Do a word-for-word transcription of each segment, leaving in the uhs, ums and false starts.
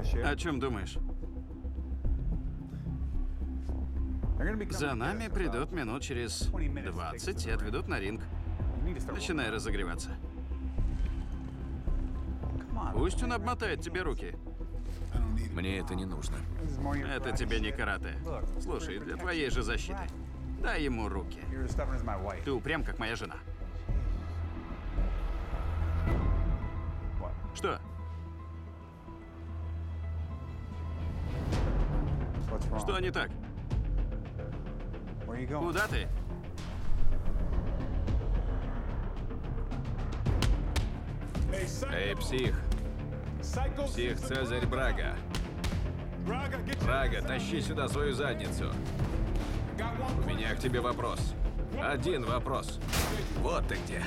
О чем думаешь? За нами придут минут через двадцать и отведут на ринг. Начинай разогреваться. Пусть он обмотает тебе руки. Мне это не нужно. Это тебе не карате. Слушай, для твоей же защиты. Дай ему руки. Ты упрям, как моя жена. Что? Что не так? Куда ты? Эй, псих. Псих Цезарь Брага. Брага, тащи сюда свою задницу. У меня к тебе вопрос. Один вопрос. Вот ты где.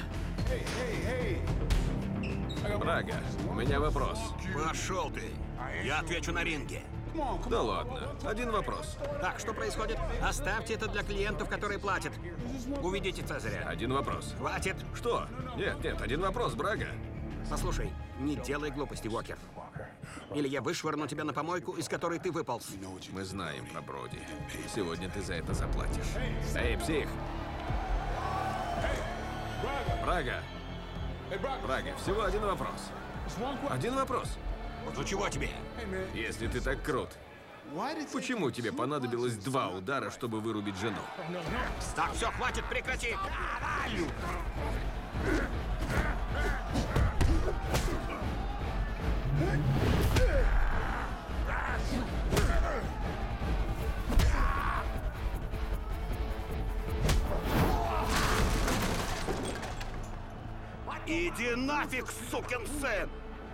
Брага, у меня вопрос. Пошел ты. Я отвечу на ринге. Да ладно, один вопрос. Так, что происходит? Оставьте это для клиентов, которые платят. Уведите Цезаря. Один вопрос. Хватит. Что? Нет, нет, один вопрос, Брага. Послушай, не делай глупости, Уокер. Или я вышвырну тебя на помойку, из которой ты выполз. Мы знаем про Броди. Сегодня ты за это заплатишь. Эй, псих! Брага! Брага, всего один вопрос. Один вопрос. Ну чего тебе? Если ты так крут, почему тебе понадобилось два удара, чтобы вырубить жену? Так, все, хватит, прекрати! Иди нафиг, сукин сын!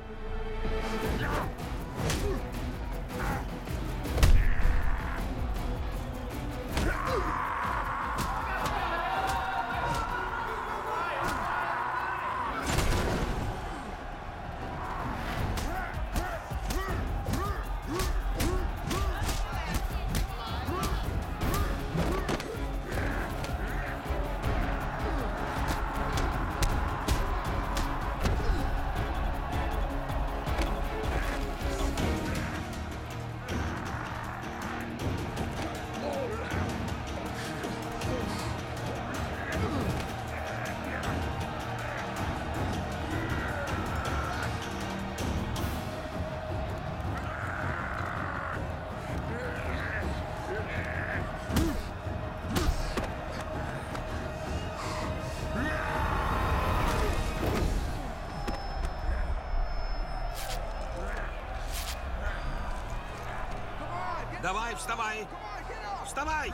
Давай, вставай! Вставай!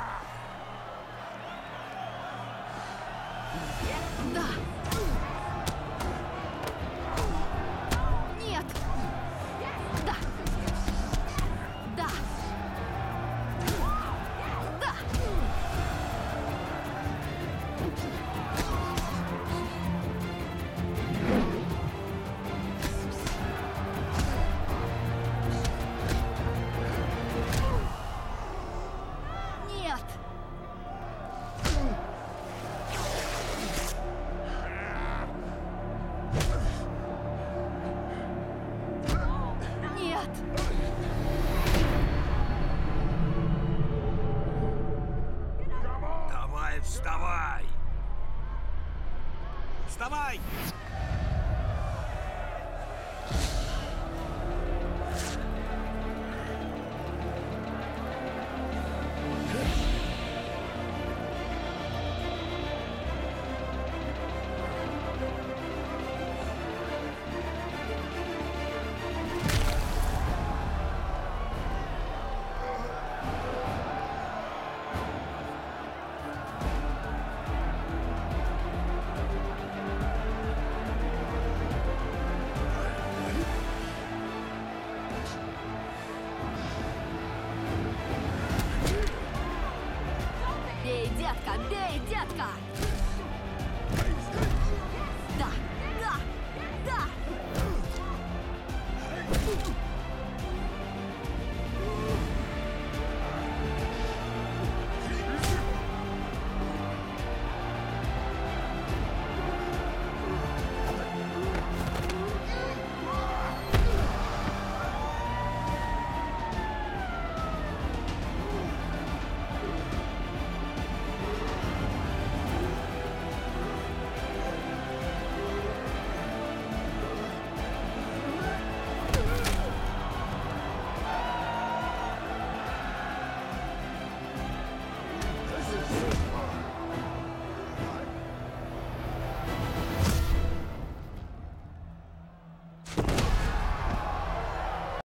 Да! Нет! Да! Да! Да! Нет! Нет! Давай, вставай! Вставай!